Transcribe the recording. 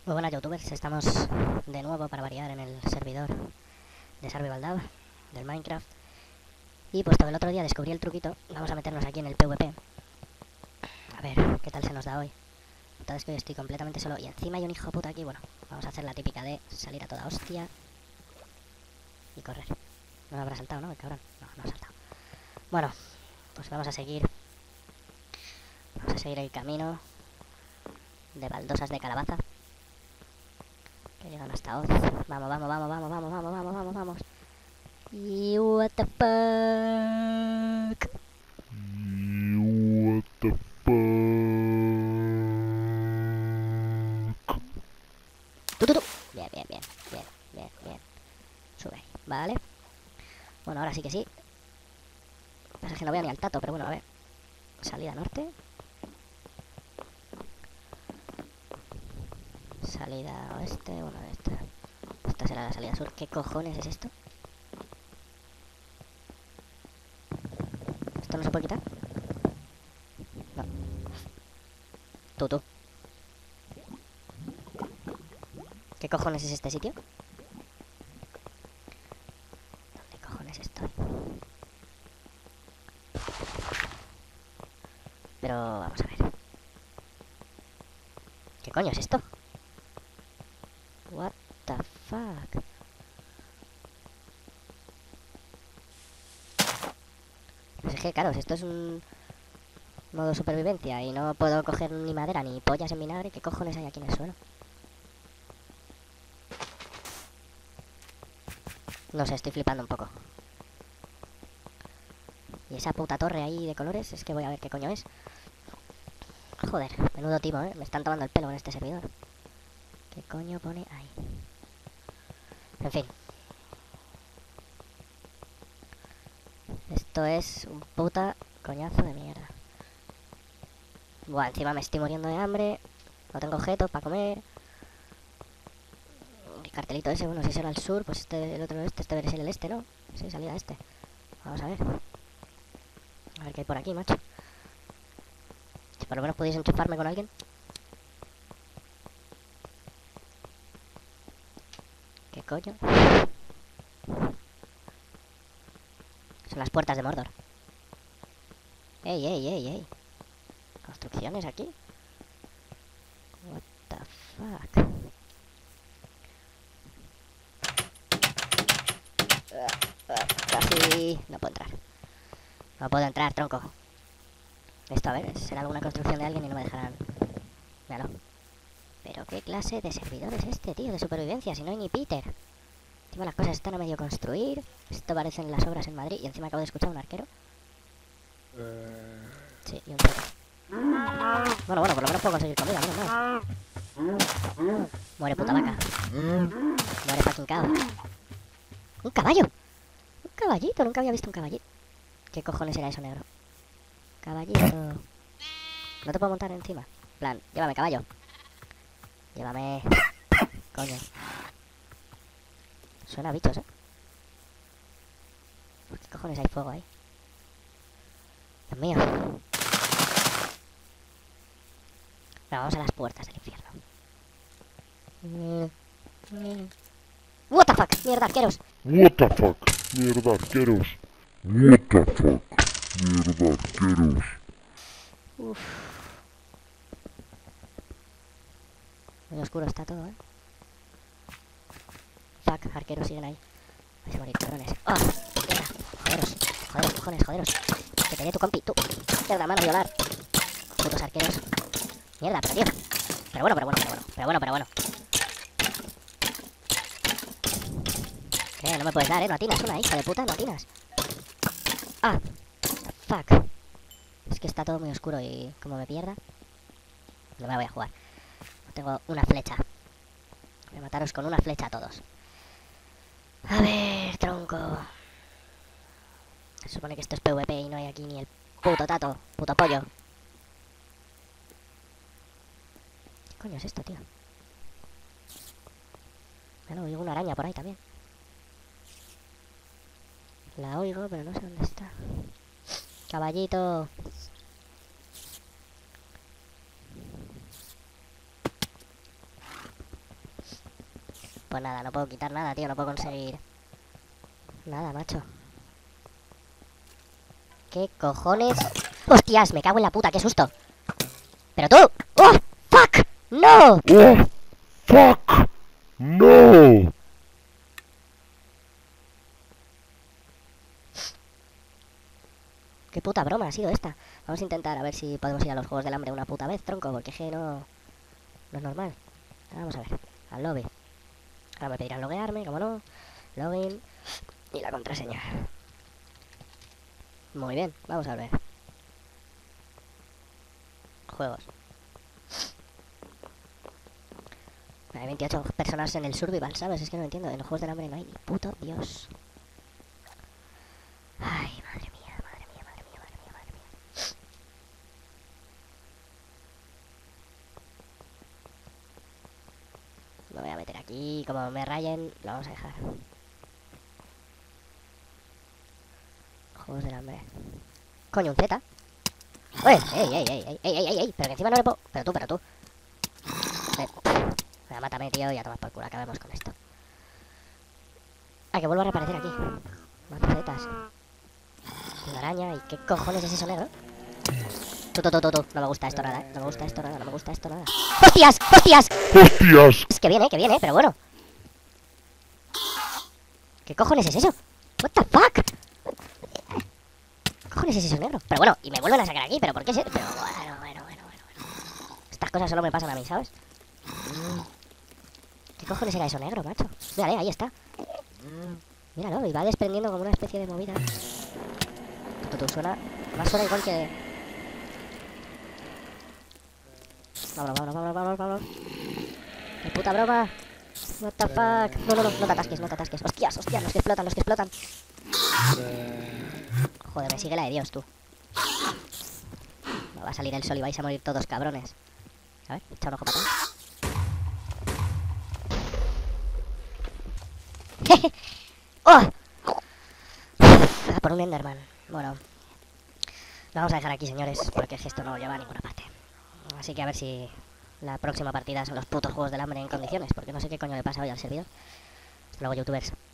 Muy buenas youtubers, estamos de nuevo para variar en el servidor de Survival Dub del Minecraft. Y puesto que el otro día descubrí el truquito, vamos a meternos aquí en el PvP. A ver, qué tal se nos da hoy. Entonces que hoy estoy completamente solo y encima hay un hijo puta aquí. Bueno, vamos a hacer la típica de salir a toda hostia y correr. No lo habrá saltado, ¿no? El cabrón. No, no ha saltado. Bueno, pues vamos a seguir el camino de baldosas de calabaza que llegan hasta Oz. Vamos, vamos, vamos, vamos, vamos, vamos, vamos, vamos, vamos. Y what the fuck. What the fuck? Tú. Bien, bien, bien, bien, bien, bien. Sube ahí, vale. Bueno, ahora sí que sí. Pasa que no veo ni al tato, pero bueno, a ver. Salida norte. Salida oeste, bueno, esta será la salida sur. ¿Qué cojones es esto? ¿Esto no se puede quitar? No. Tú. ¿Qué cojones es este sitio? ¿Dónde cojones estoy? Pero vamos a ver. ¿Qué coño es esto? What the fuck? Pues es que claro, si esto es un modo supervivencia y no puedo coger ni madera ni pollas en vinagre, ¿qué cojones hay aquí en el suelo? No sé, estoy flipando un poco. Y esa puta torre ahí de colores, es que voy a ver qué coño es. Joder, menudo timo, me están tomando el pelo con este servidor. ¿Qué coño pone ahí? En fin. Esto es un puta coñazo de mierda. Buah, encima me estoy muriendo de hambre. No tengo objetos para comer. El cartelito ese, bueno, si será el sur, pues el otro este debe ser el este, ¿no? Sí, salida este. Vamos a ver. A ver qué hay por aquí, macho. Si por lo menos podéis enchufarme con alguien. ¿Qué coño? Son las puertas de Mordor. ¡Ey! ¿Construcciones aquí? What the fuck? Casi... No puedo entrar. No puedo entrar, tronco. Esto, a ver, será alguna construcción de alguien y no me dejarán... Míralo. Pero qué clase de servidor es este, tío, de supervivencia, si no hay ni Peter. Encima las cosas están a medio construir. Esto parecen las obras en Madrid. Y encima acabo de escuchar un arquero. Sí, y un truco. Bueno, por lo menos puedo conseguir comida, menos mal. Muere, puta vaca. Muere, fucking cow. ¡Un caballo! Un caballito, nunca había visto un caballito. ¿Qué cojones era eso, negro? Caballito. No te puedo montar encima. En plan, llévame, caballo. Llévame. Coño. Suena a bichos, ¿Por qué cojones hay fuego ahí? Dios mío. Bueno, vamos a las puertas del infierno. What the fuck, mierda, arqueros. What the fuck? Mierda, arqueros. What the fuck? Mierda, arqueros. Uff. Muy oscuro está todo, Fuck, arqueros siguen ahí. Vais a morir, cabrones. ¡Ah! Mierda. Joderos, cojones. Que te dé tu compi, tú. Mierda, mano, violar. Putos arqueros. Mierda, pero tío. Pero bueno. ¿Qué? No me puedes dar, no atinas una, hija de puta, no atinas. Ah, fuck. Es que está todo muy oscuro y como me pierda, no me la voy a jugar. Tengo una flecha. Voy a mataros con una flecha a todos. A ver, tronco. Se supone que esto es PvP y no hay aquí ni el puto tato, puto pollo. ¿Qué coño es esto, tío? Bueno, oigo una araña por ahí también. La oigo, pero no sé dónde está. Caballito. Pues nada, no puedo quitar nada, tío. No puedo conseguir nada, macho. ¿Qué cojones? ¡Hostias! Me cago en la puta, qué susto. ¡Pero tú! ¡Oh! ¡Fuck! ¡No! ¡Oh! ¡Fuck! ¡No! ¿Qué puta broma ha sido esta? Vamos a intentar a ver si podemos ir a los Juegos del Hambre una puta vez, tronco, porque es que no es normal. Vamos a ver, al lobby. Ahora me pedirán loguearme, como no. Login y la contraseña. Muy bien, vamos a ver. Juegos. Hay 28 personas en el survival, ¿sabes? Es que no entiendo. En los Juegos del Hambre no hay ni puto Dios. Ay, madre mía, madre mía, madre mía, madre mía, madre mía. Me voy a meter aquí. Como me rayen, lo vamos a dejar. Juegos del Hambre. Coño, un Z. ¡Ey, ey, ey, ey, ey, ey, ey, ey! Pero que encima no le puedo... Pero tú. Venga, mátame, tío, y a tomar por culo. Acabemos con esto. Ah, que vuelvo a reaparecer aquí. Más zetas. Una araña. ¿Y qué cojones es eso negro? Tú. No me gusta esto nada, No me gusta esto nada, no me gusta esto nada. ¡Hostias! ¡Hostias! ¡Hostias! Es que viene, pero bueno. ¿Qué cojones es eso? What the fuck? ¿Qué cojones es eso negro? Pero bueno, y me vuelven a sacar aquí, pero ¿por qué es eso? Pero bueno. Estas cosas solo me pasan a mí, ¿sabes? ¿Qué cojones era eso negro, macho? Mírale, ahí está. Míralo, y va desprendiendo como una especie de movida. Tú suena... Más suena igual que... Vámonos. ¡Qué puta broma! What the fuck. No te atasques. Hostias, los que explotan. Joder, me sigue la de Dios, tú. No va a salir el sol y vais a morir todos, cabrones. A ver, echa un ojo para atrás. ¡Oh! A por un Enderman. Bueno, lo vamos a dejar aquí, señores, porque esto no lleva a ninguna parte. Así que a ver si la próxima partida son los putos Juegos del Hambre en condiciones, porque no sé qué coño le pasa hoy al servidor. Hasta luego, youtubers.